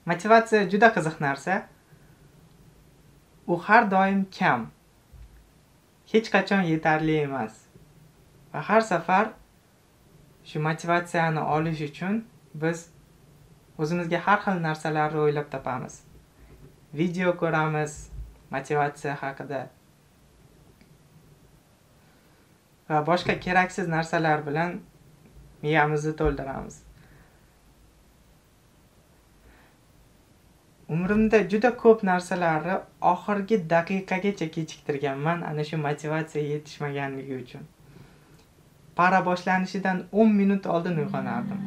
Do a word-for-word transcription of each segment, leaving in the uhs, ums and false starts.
Motivatsiya juda qiziq narsa. U har doim kam. Hech qachon yetarli emas. Va har safar shu motivatsiyani olish uchun biz o'zimizga har xil narsalarni o'ylab topamiz. Video ko'ramiz motivatsiya haqida va boshqa keraksiz narsalar bilan miyamizni to'ldiramiz. Umrimda juda ko'p narsalarni oxirgi daqiqagacha kechiktirganman, ana shu motivatsiya yetishmaganligi uchun. Para boshlanishidan o'n minut oldin uyg'onardim.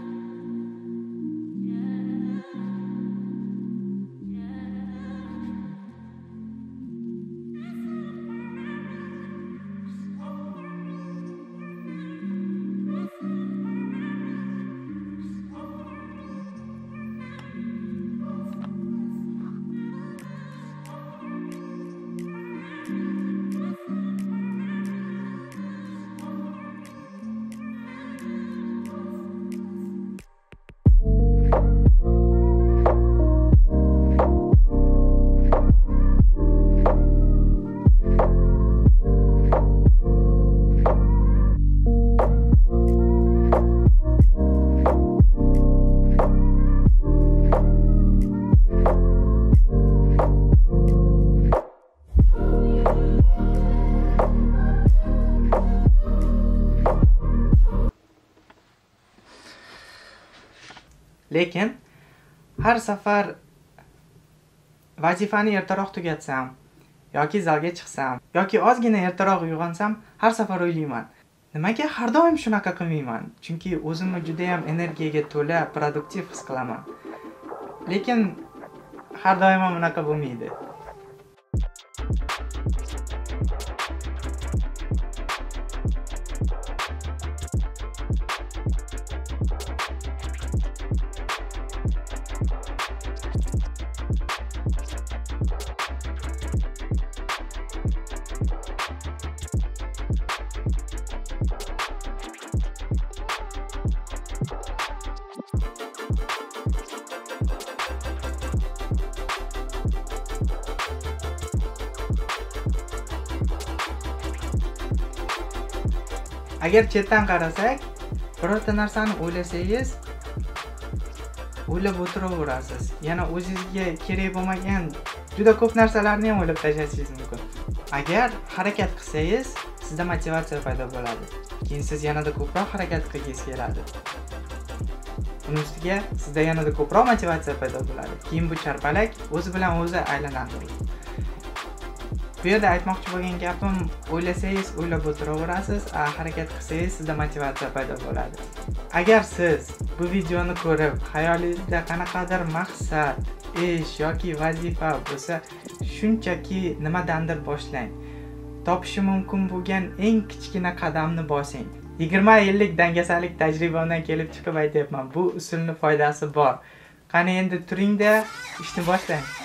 Lekin har safar vazifani ertaroq tugatsam yoki zalga chiqsam yoki ozgina ertaroq uyg'onsam, har safar o'ylayman, nimaga har doim shunaqa qilmayman? Chunki o'zimni juda ham energiyaga to'la, produktiv his qilaman. Lekin har doim ham unaqa bo'lmaydi. Agar chetdan qarasak, birorta narsani o'ylasangiz, o'ylab o'tiraverasiz. Yana o'zingizga kerak bo'lmagan juda ko'p narsalarni ham o'ylab tashlashingiz mumkin. Agar harakat qilsangiz, sizda motivatsiya paydo bo'ladi. Keyin siz yanada ko'proq harakat qilgingiz keladi. Uning ustiga sizda yanada ko'proq motivatsiya paydo bo'ladi. Keyin bu charpalak o'zi bilan o'zi aylanadi. Bu yerda aytmoqchi bo'lgan gapim, o'ylasangiz o'ylab o'tiraverasiz, harakat qilsangiz sizda motivatsiya paydo bo'ladi. Agar siz bu videoni ko'rib, xayolingizda qanaqadir maqsad, ish yoki vazifa bo'lsa, shunchaki nimadandir boshlang. Topishi mumkin bo'lgan eng kichkina qadamni bosing. yigirma yillik dangasalik tajribamdan kelib chiqib aytyapman, bu usulning foydasi bor. Qani endi turing-da, ishni boshlang.